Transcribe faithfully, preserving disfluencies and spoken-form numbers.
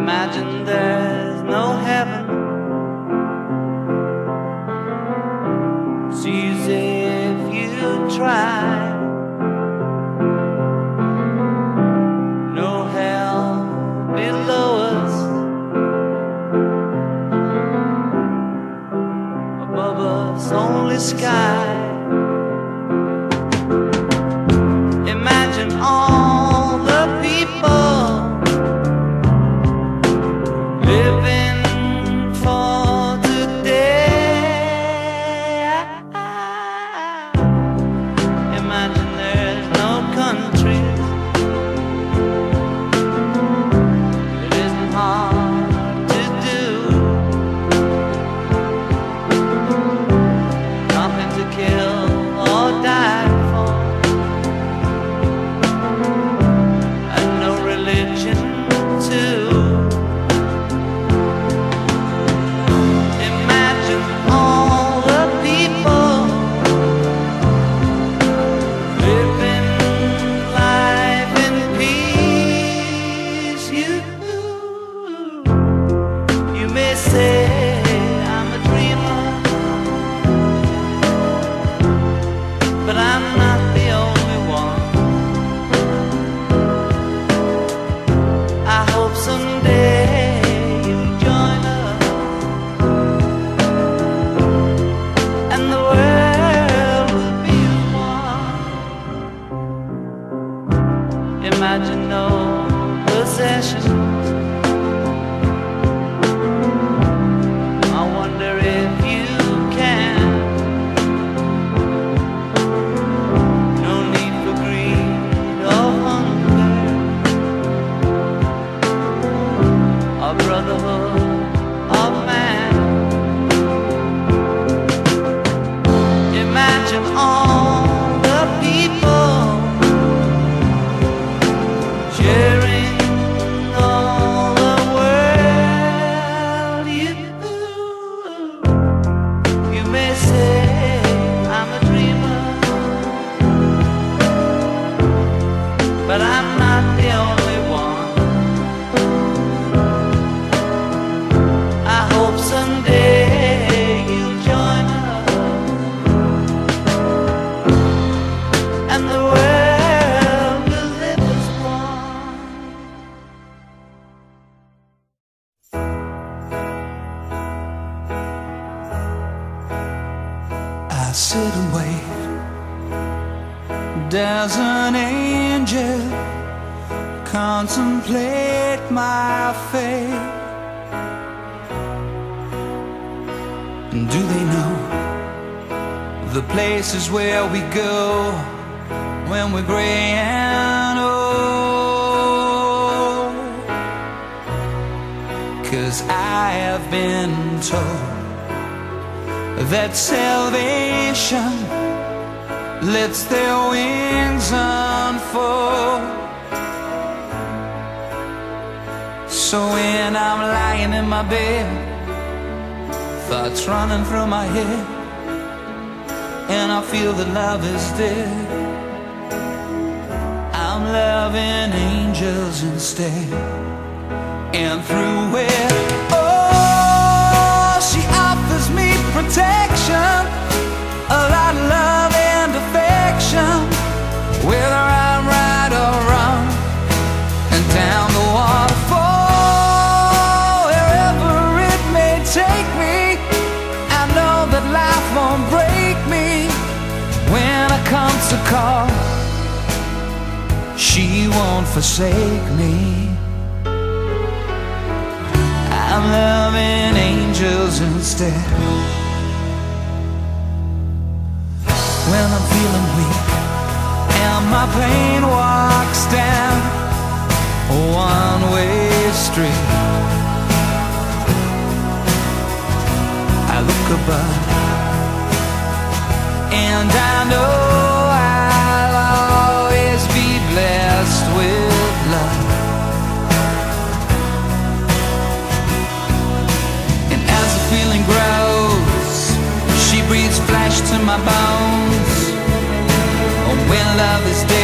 Imagine there's no heaven. It's easy if you try. No hell below us, above us only sky. Imagine all the people living for today. Imagine there's no countries. It isn't hard to do. Nothing to kill or die for, and no religion too. Imagine all the people living life in peace. You, you may say I'm a dreamer, but I'm not the only one. I hope someday you'll join us, and the world will be one. Imagine no possessions. I wonder if you can. No need for greed or hunger, a brotherhood of man. Imagine all the people sharing all the world. You, you may say I'm a dreamer, but I'm not the only one. I hope someday you'll join us, and the world will live as one. I sit and wait. Does an angel contemplate my fate? And do they know the places where we go when we're gray and old? 'Cause I have been told that salvation lets their wings unfold. So when I'm lying in my bed, thoughts running through my head, and I feel that love is dead, I'm loving angels instead. And through it, oh, she offers me protection, a lot of love and affection, whether I'm right or wrong, and down the waterfall, wherever it may take me, I know that life won't break me. When I come to call, she won't forsake me. I'm loving angels instead. When I'm feeling weak and my pain walks down a one-way street, I look above and I know I'll always be blessed with love. And as the feeling grows, she breathes flesh to my bones. When love is dead,